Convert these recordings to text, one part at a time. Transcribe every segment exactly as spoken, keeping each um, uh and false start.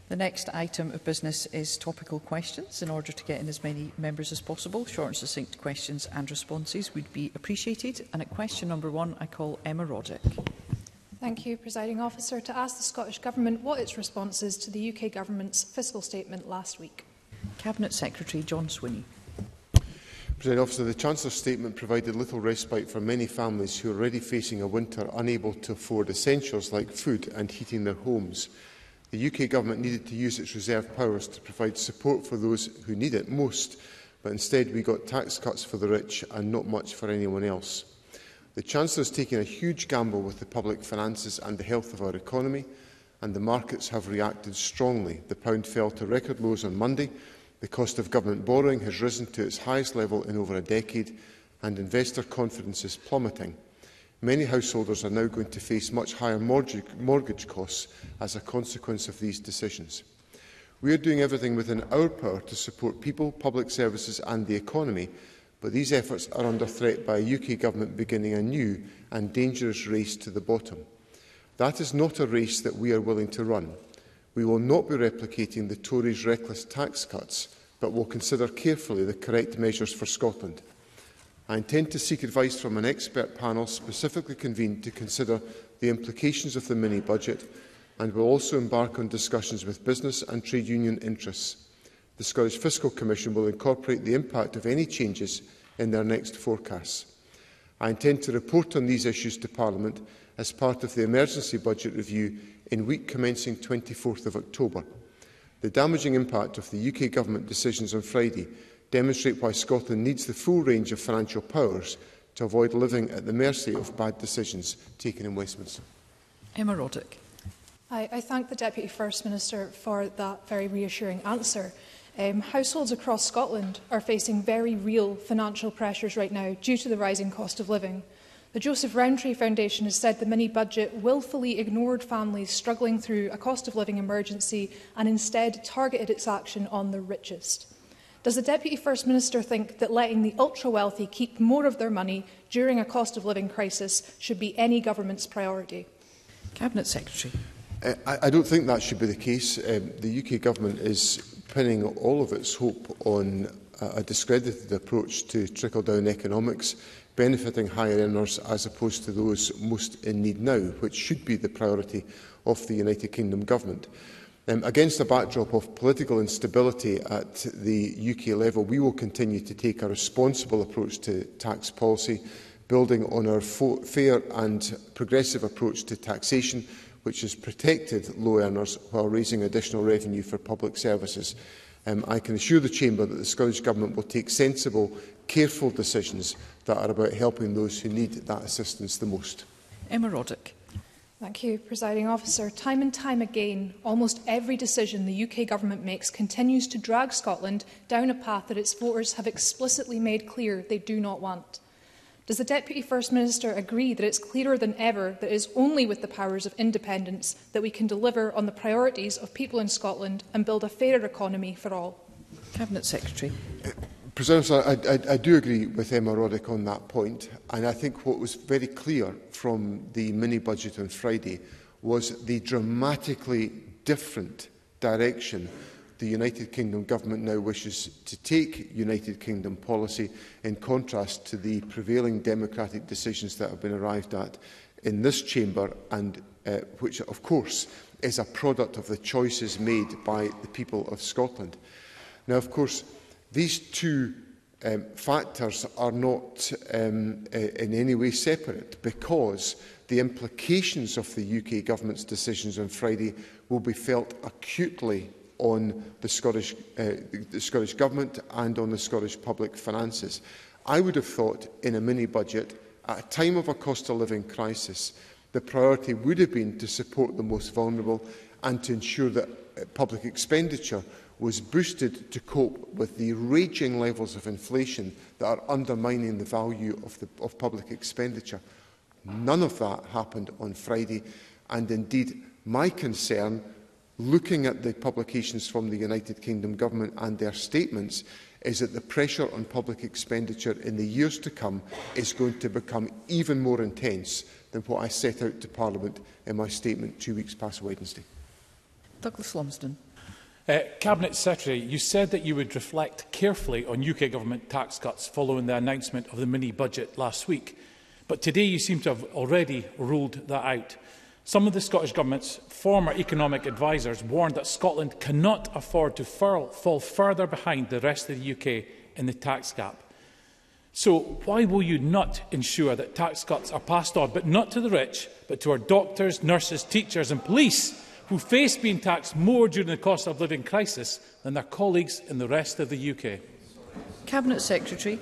The next item of business is topical questions. In order to get in as many members as possible, short and succinct questions and responses would be appreciated. And at question number one, I call Emma Roddick. Thank you, Presiding Officer. To ask the Scottish Government what its response is to the U K Government's fiscal statement last week. Cabinet Secretary John Swinney. Presiding Officer, the Chancellor's statement provided little respite for many families who are already facing a winter unable to afford essentials like food and heating their homes. The U K Government needed to use its reserve powers to provide support for those who need it most, but instead we got tax cuts for the rich and not much for anyone else. The Chancellor has taken a huge gamble with the public finances and the health of our economy, and the markets have reacted strongly. The pound fell to record lows on Monday, the cost of government borrowing has risen to its highest level in over a decade, and investor confidence is plummeting. Many householders are now going to face much higher mortgage costs as a consequence of these decisions. We are doing everything within our power to support people, public services and the economy, but these efforts are under threat by a U K Government beginning a new and dangerous race to the bottom. That is not a race that we are willing to run. We will not be replicating the Tories' reckless tax cuts, but will consider carefully the correct measures for Scotland. I intend to seek advice from an expert panel specifically convened to consider the implications of the mini-budget, and will also embark on discussions with business and trade union interests. The Scottish Fiscal Commission will incorporate the impact of any changes in their next forecasts. I intend to report on these issues to Parliament as part of the emergency budget review in week commencing twenty-fourth of October. The damaging impact of the U K Government decisions on Friday demonstrate why Scotland needs the full range of financial powers to avoid living at the mercy of bad decisions taken in Westminster. Emma Roddick. I, I thank the Deputy First Minister for that very reassuring answer. Um, households across Scotland are facing very real financial pressures right now due to the rising cost of living. The Joseph Rowntree Foundation has said the mini-budget wilfully ignored families struggling through a cost of living emergency and instead targeted its action on the richest. Does the Deputy First Minister think that letting the ultra-wealthy keep more of their money during a cost of living crisis should be any government's priority? Cabinet Secretary. Uh, I, I don't think that should be the case. Um, the U K Government is pinning all of its hope on uh, a discredited approach to trickle-down economics, benefiting higher earners as opposed to those most in need now, which should be the priority of the United Kingdom Government. Um, against a backdrop of political instability at the U K level, we will continue to take a responsible approach to tax policy, building on our fair and progressive approach to taxation, which has protected low earners while raising additional revenue for public services. Um, I can assure the Chamber that the Scottish Government will take sensible, careful decisions that are about helping those who need that assistance the most. Emma Roddick. Thank you, Presiding Officer. Time and time again, almost every decision the U K Government makes continues to drag Scotland down a path that its voters have explicitly made clear they do not want. Does the Deputy First Minister agree that it's clearer than ever that it is only with the powers of independence that we can deliver on the priorities of people in Scotland and build a fairer economy for all? Cabinet Secretary. Uh, President, I, I, I do agree with Emma Roddick on that point, and I think what was very clear from the mini-budget on Friday was the dramatically different direction the United Kingdom Government now wishes to take United Kingdom policy, in contrast to the prevailing democratic decisions that have been arrived at in this chamber, and uh, which, of course, is a product of the choices made by the people of Scotland. Now, of course, these two um, factors are not um, uh, in any way separate, because the implications of the U K Government's decisions on Friday will be felt acutely on the Scottish, uh, the Scottish Government and on the Scottish public finances. I would have thought in a mini-budget, at a time of a cost of living crisis, the priority would have been to support the most vulnerable and to ensure that uh, public expenditure was boosted to cope with the raging levels of inflation that are undermining the value of, the, of public expenditure. None of that happened on Friday, and indeed my concern, looking at the publications from the United Kingdom Government and their statements, is that the pressure on public expenditure in the years to come is going to become even more intense than what I set out to Parliament in my statement two weeks past Wednesday. Douglas Lumsden. Uh, Cabinet Secretary, you said that you would reflect carefully on U K Government tax cuts following the announcement of the mini-budget last week. But today you seem to have already ruled that out. Some of the Scottish Government's former economic advisers warned that Scotland cannot afford to fall, fall further behind the rest of the U K in the tax gap. So why will you not ensure that tax cuts are passed on, but not to the rich, but to our doctors, nurses, teachers and police, who face being taxed more during the cost of living crisis than their colleagues in the rest of the U K? Cabinet Secretary.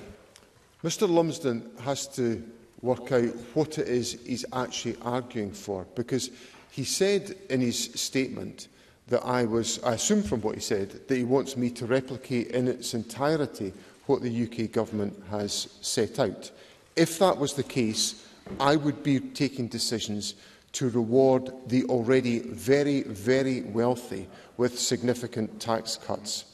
Mr Lumsden has to work out what it is he's actually arguing for, because he said in his statement that I was, I assume from what he said, that he wants me to replicate in its entirety what the U K Government has set out. If that was the case, I would be taking decisions to reward the already very, very wealthy with significant tax cuts.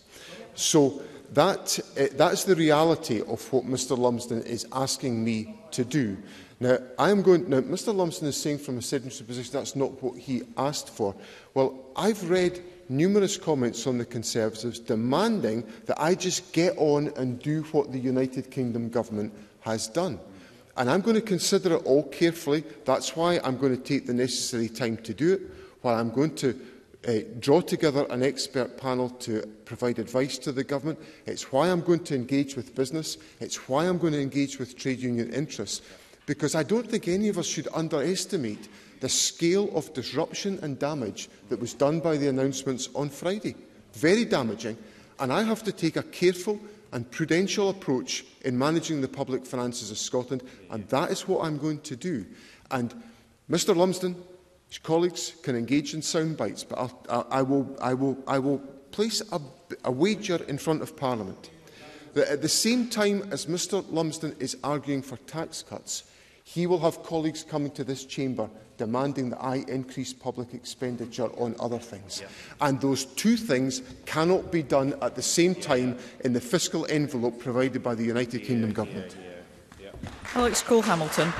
So that, uh, that's the reality of what Mr Lumsden is asking me to do. Now, I am going, now, Mr Lumsden is saying from a sedentary position that's not what he asked for. Well, I've read numerous comments from the Conservatives demanding that I just get on and do what the United Kingdom Government has done. And I'm going to consider it all carefully. That's why I'm going to take the necessary time to do it, while I'm going to uh, draw together an expert panel to provide advice to the Government. It's why I'm going to engage with business. It's why I'm going to engage with trade union interests. Because I don't think any of us should underestimate the scale of disruption and damage that was done by the announcements on Friday. Very damaging. And I have to take a careful and prudential approach in managing the public finances of Scotland, and that is what I'm going to do. And Mr Lumsden, his colleagues can engage in sound bites, but I'll, I, I, will, I, will, I will place a, a wager in front of Parliament that at the same time as Mr Lumsden is arguing for tax cuts, he will have colleagues coming to this chamber demanding that I increase public expenditure on other things. Yeah. And those two things cannot be done at the same time in the fiscal envelope provided by the United yeah, Kingdom Government. Yeah, yeah, yeah. Alex Cole-Hamilton.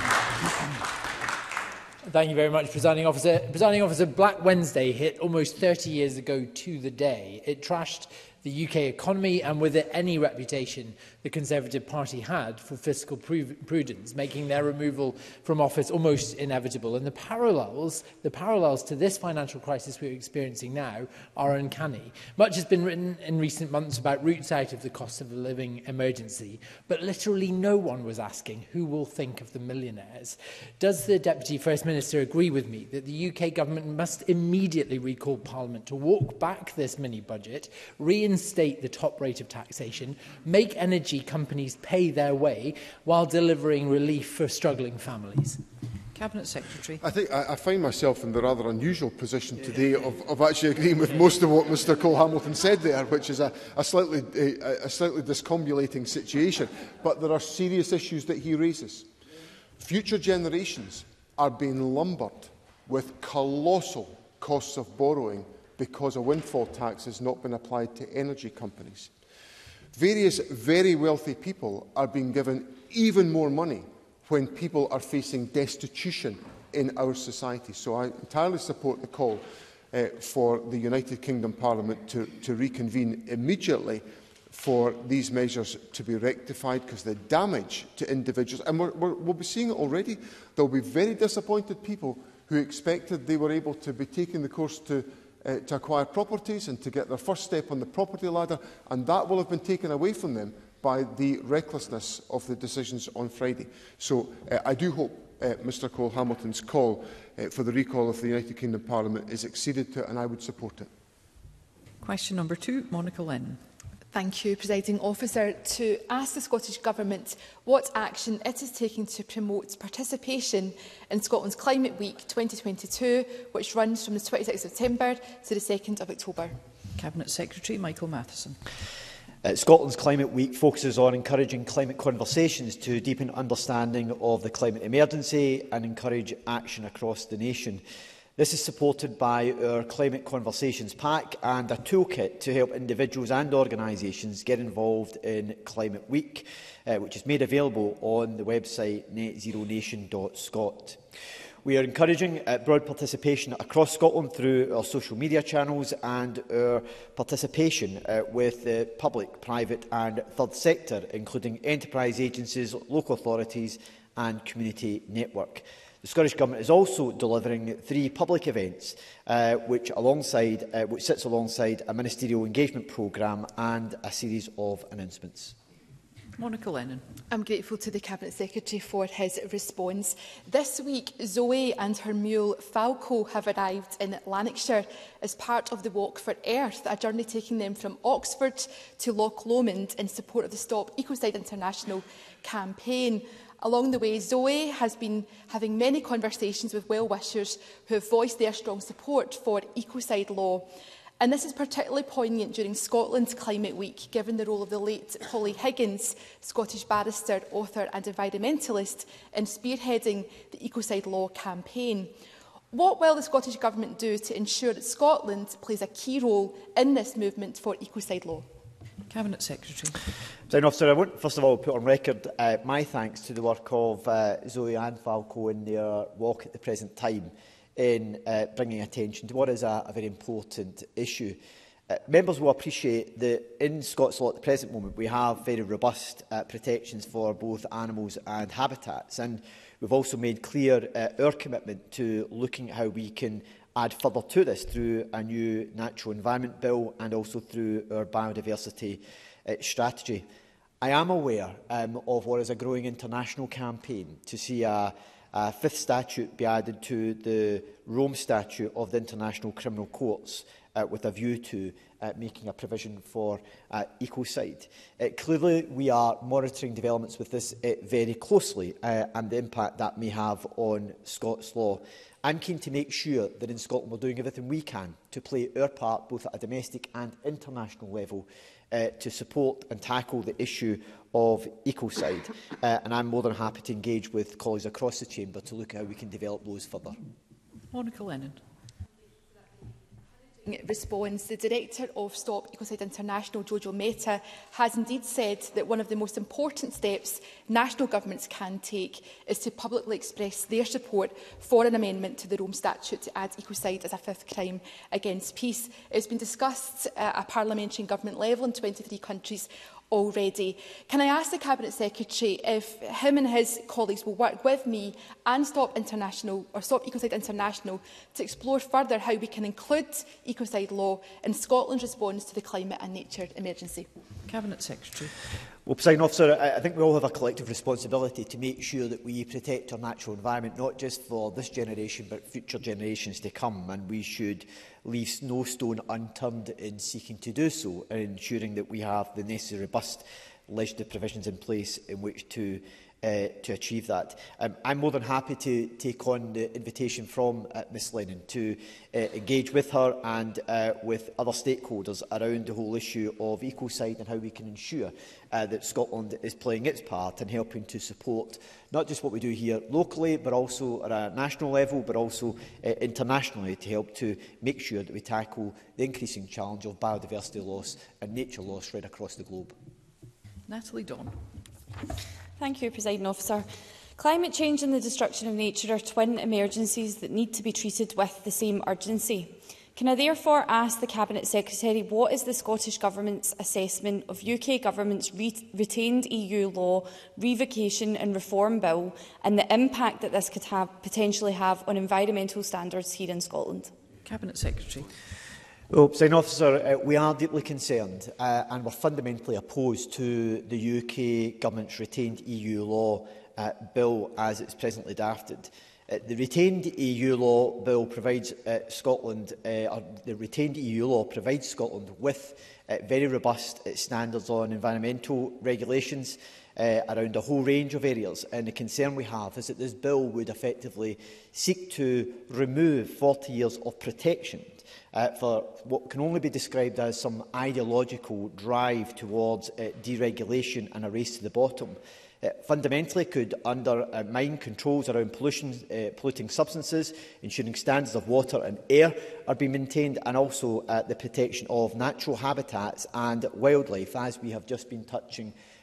Thank you very much, Presiding Officer. Presiding Officer, Black Wednesday hit almost thirty years ago to the day. It trashed the U K economy and with it any reputation the Conservative Party had for fiscal prudence, making their removal from office almost inevitable. And the parallels, the parallels to this financial crisis we're experiencing now are uncanny. Much has been written in recent months about routes out of the cost of a living emergency, but literally no one was asking who will think of the millionaires. Does the Deputy First Minister agree with me that the U K Government must immediately recall Parliament to walk back this mini-budget, reinstate the top rate of taxation, make energy companies pay their way while delivering relief for struggling families? Cabinet Secretary. I think I, I find myself in the rather unusual position today of, of actually agreeing with most of what Mr Cole-Hamilton said there, which is a, a, slightly, a, a slightly discombobulating situation. But there are serious issues that he raises. Future generations are being lumbered with colossal costs of borrowing because a windfall tax has not been applied to energy companies. Various very wealthy people are being given even more money when people are facing destitution in our society. So I entirely support the call uh, for the United Kingdom Parliament to, to reconvene immediately for these measures to be rectified, because the damage to individuals, and we're, we're, we'll be seeing it already, there will be very disappointed people who expected they were able to be taking the course to Uh, to acquire properties and to get their first step on the property ladder, and that will have been taken away from them by the recklessness of the decisions on Friday. So uh, I do hope uh, Mr Cole-Hamilton's call uh, for the recall of the United Kingdom Parliament is acceded to, and I would support it. Question number two, Monica Lennon. Thank you, Presiding Officer. To ask the Scottish Government what action it is taking to promote participation in Scotland's Climate Week twenty twenty-two, which runs from the twenty-sixth of September to the second of October. Cabinet Secretary Michael Matheson. Uh, Scotland's Climate Week focuses on encouraging climate conversations to deepen understanding of the climate emergency and encourage action across the nation. This is supported by our Climate Conversations Pack and a toolkit to help individuals and organisations get involved in Climate Week, uh, which is made available on the website net zero nation dot scot. We are encouraging uh, broad participation across Scotland through our social media channels and our participation uh, with the public, private and third sector, including enterprise agencies, local authorities and community network. The Scottish Government is also delivering three public events, uh, which, alongside, uh, which sits alongside a ministerial engagement programme and a series of announcements. Monica Lennon. I'm grateful to the Cabinet Secretary for his response. This week, Zoe and her mule Falco have arrived in Lanarkshire as part of the Walk for Earth, a journey taking them from Oxford to Loch Lomond in support of the Stop Ecocide International campaign. Along the way, Zoe has been having many conversations with well-wishers who have voiced their strong support for ecocide law. And this is particularly poignant during Scotland's Climate Week, given the role of the late Polly Higgins, Scottish barrister, author and environmentalist, in spearheading the ecocide law campaign. What will the Scottish Government do to ensure that Scotland plays a key role in this movement for ecocide law? Cabinet Secretary. Presiding Officer, I want first of all put on record uh, my thanks to the work of uh, Zoe and Falco in their walk at the present time in uh, bringing attention to what is a, a very important issue. Uh, members will appreciate that in Scots law at the present moment we have very robust uh, protections for both animals and habitats, and we've also made clear uh, our commitment to looking at how we can add further to this through a new Natural Environment Bill and also through our biodiversity uh, strategy. I am aware um, of what is a growing international campaign to see a, a fifth statute be added to the Rome Statute of the International Criminal Courts uh, with a view to uh, making a provision for uh, ecocide. Uh, clearly, we are monitoring developments with this uh, very closely uh, and the impact that may have on Scots law. I'm keen to make sure that in Scotland we're doing everything we can to play our part both at a domestic and international level uh, to support and tackle the issue of ecocide. Uh, and I'm more than happy to engage with colleagues across the chamber to look at how we can develop those further. Monica Lennon. Response, the Director of Stop Ecocide International, Jojo Mehta, has indeed said that one of the most important steps national governments can take is to publicly express their support for an amendment to the Rome Statute to add ecocide as a fifth crime against peace. It has been discussed at a parliamentary and government level in twenty-three countries already. Can I ask the Cabinet Secretary if him and his colleagues will work with me and Stop International or Stop Ecocide International to explore further how we can include ecocide law in Scotland's response to the climate and nature emergency? Cabinet Secretary. Well, Presiding Officer, I think we all have a collective responsibility to make sure that we protect our natural environment, not just for this generation, but future generations to come. And we should leave no stone unturned in seeking to do so, and ensuring that we have the necessary robust legislative provisions in place in which to Uh, to achieve that. Um, I'm more than happy to take on the invitation from uh, Miz Lennon to uh, engage with her and uh, with other stakeholders around the whole issue of ecocide and how we can ensure uh, that Scotland is playing its part in helping to support not just what we do here locally, but also at a national level, but also uh, internationally, to help to make sure that we tackle the increasing challenge of biodiversity loss and nature loss right across the globe. Natalie Dawn. Thank you, Presiding Officer. Climate change and the destruction of nature are twin emergencies that need to be treated with the same urgency. Can I therefore ask the Cabinet Secretary what is the Scottish Government's assessment of U K Government's re retained E U law revocation and reform bill and the impact that this could have, potentially have on environmental standards here in Scotland? Cabinet Secretary. Well, Presiding Officer, uh, we are deeply concerned uh, and we're fundamentally opposed to the U K Government's retained E U law uh, bill as it's presently drafted. Uh, the retained E U law bill provides uh, Scotland, uh, or the retained E U law provides Scotland with uh, very robust uh, standards on environmental regulations uh, around a whole range of areas. And the concern we have is that this bill would effectively seek to remove forty years of protection Uh, for what can only be described as some ideological drive towards uh, deregulation and a race to the bottom. Uh, fundamentally could undermine controls around pollution, uh, polluting substances, ensuring standards of water and air are being maintained, and also uh, the protection of natural habitats and wildlife, as we have just been touching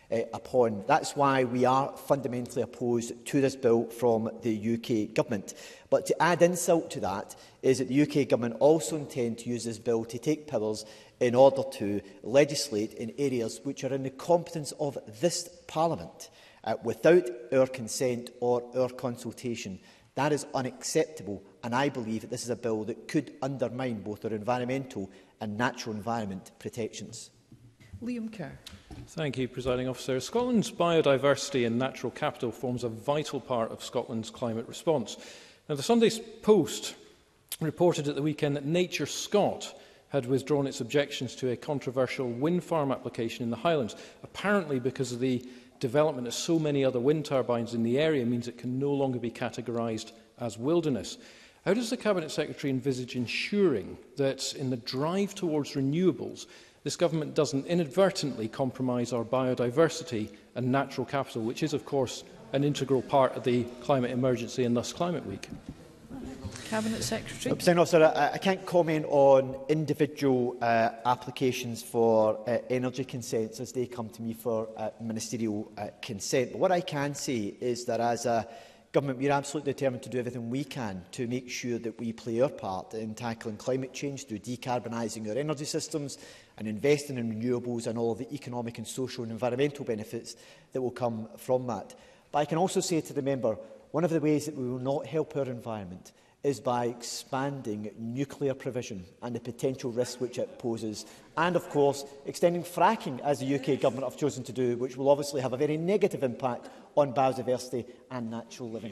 uh, upon. That's why we are fundamentally opposed to this bill from the U K Government. But to add insult to that is that the U K Government also intend to use this bill to take powers in order to legislate in areas which are in the competence of this Parliament uh, without our consent or our consultation. That is unacceptable, and I believe that this is a bill that could undermine both our environmental and natural environment protections. Liam Kerr. Thank you, Presiding Officer. Scotland's biodiversity and natural capital forms a vital part of Scotland's climate response. Now, the Sunday Post reported at the weekend that Nature Scot had withdrawn its objections to a controversial wind farm application in the Highlands, apparently because of the development of so many other wind turbines in the area means it can no longer be categorised as wilderness. How does the Cabinet Secretary envisage ensuring that in the drive towards renewables, this government doesn't inadvertently compromise our biodiversity and natural capital, which is, of course, an integral part of the climate emergency and thus Climate Week? Cabinet Secretary. Presiding Officer, I, I can't comment on individual uh, applications for uh, energy consents as they come to me for uh, ministerial uh, consent. But what I can say is that as a government, we are absolutely determined to do everything we can to make sure that we play our part in tackling climate change through decarbonising our energy systems and investing in renewables and all of the economic and social and environmental benefits that will come from that. But I can also say to the member, one of the ways that we will not help our environment is by expanding nuclear provision and the potential risks which it poses, and of course extending fracking, as the U K Government have chosen to do, which will obviously have a very negative impact on biodiversity and natural living.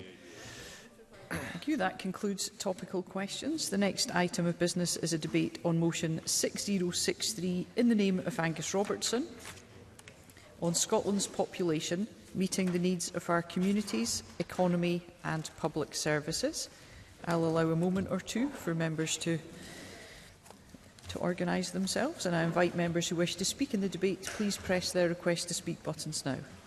Thank you. That concludes topical questions. The next item of business is a debate on motion six zero six three in the name of Angus Robertson on Scotland's population meeting the needs of our communities, economy and public services. I'll allow a moment or two for members to, to organise themselves, and I invite members who wish to speak in the debate, please press their request to speak buttons now.